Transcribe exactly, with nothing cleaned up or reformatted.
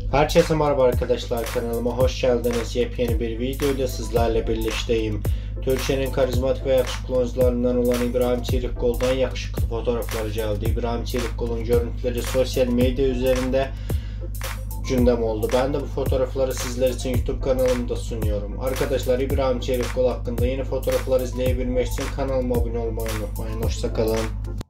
Herkese merhaba arkadaşlar, kanalıma hoş geldiniz. Yepyeni bir video ile sizlerle birlikteyim. Türkiye'nin karizmatik ve yakışıklı oyuncularından olan İbrahim Çelikkol'dan yakışıklı fotoğrafları geldi. İbrahim Çelikkol'un görüntüleri sosyal medya üzerinde gündem oldu. Ben de bu fotoğrafları sizler için YouTube kanalımda sunuyorum. Arkadaşlar, İbrahim Çelikkol hakkında yeni fotoğraflar izleyebilmek için kanalıma abone olmayı unutmayın. Hoşça kalın.